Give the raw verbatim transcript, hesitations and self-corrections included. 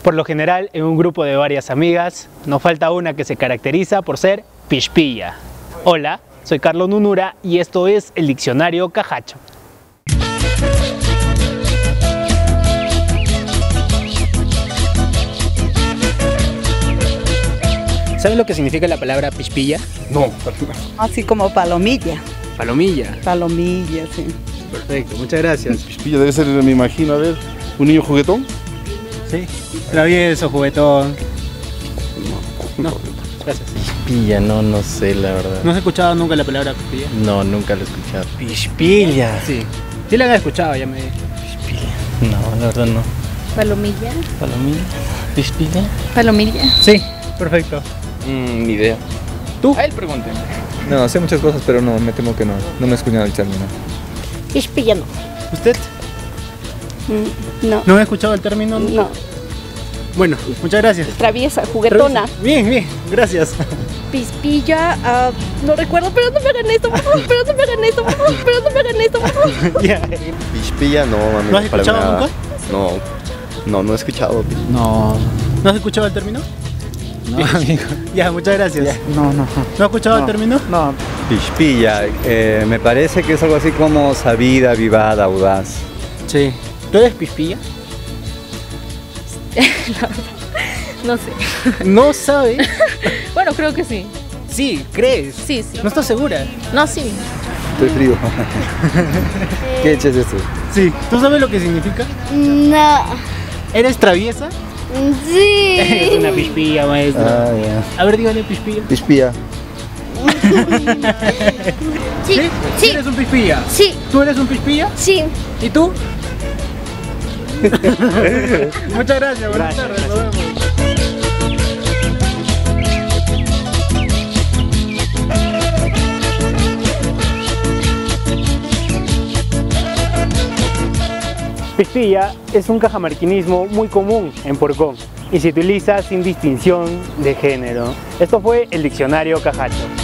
Por lo general, en un grupo de varias amigas, nos falta una que se caracteriza por ser pishpilla. Hola, soy Carlos Nunura y esto es el Diccionario Cajacho. ¿Saben lo que significa la palabra pishpilla? No. Así como palomilla. Palomilla. Palomilla, sí. Perfecto, muchas gracias. Pispilla debe ser, me imagino, a ver, un niño juguetón. Sí, travieso, juguetón. No, gracias. Pispilla, no, no sé la verdad. ¿No has escuchado nunca la palabra pishpilla? No, nunca lo he escuchado. Pishpilla. Sí, sí la han escuchado, ya me... Pispilla. No, la verdad no. Palomilla. ¿Palomilla? ¿Pispilla? Palomilla. Sí, perfecto. Mm, ni idea. ¿Tú? A él pregunten. No, sé muchas cosas, pero no, me temo que no. No me he escuchado el término. Pishpilla no. ¿Usted? Mm, no. ¿No ha escuchado el término? No. Bueno, muchas gracias. Traviesa, juguetona. Bien, bien, gracias. Pispilla, uh, no recuerdo, pero no me hagan esto, por favor, pero no me hagan esto, por favor, pero no me hagan esto, por favor. Ya. Pispilla no, mami. ¿No has escuchado para nada. nunca? No, no, no he escuchado. No. ¿No has escuchado el término? No, amigo. Ya, muchas gracias. No, no. ¿No has escuchado el término? No. Pispilla, eh, me parece que es algo así como sabida, vivada, audaz. Sí. ¿Tú eres pispilla? No sé. ¿No sabe? Bueno, creo que sí. Sí, ¿crees? Sí, sí. ¿No estás segura? No, sí. Estoy frío. ¿Qué eches esto? Sí. ¿Tú sabes lo que significa? No. ¿Eres traviesa? Sí. Eres una pispilla, maestro. Ah, ya. A ver, dígale pispilla. Pispilla. Sí, sí, ¿Eres un pispilla? sí, ¿Tú eres un pispilla? sí. ¿Y tú? Muchas gracias, buenas tardes, nos vemos. Pispilla es un cajamarquinismo muy común en Puercón y se utiliza sin distinción de género. Esto fue el Diccionario Cajacho.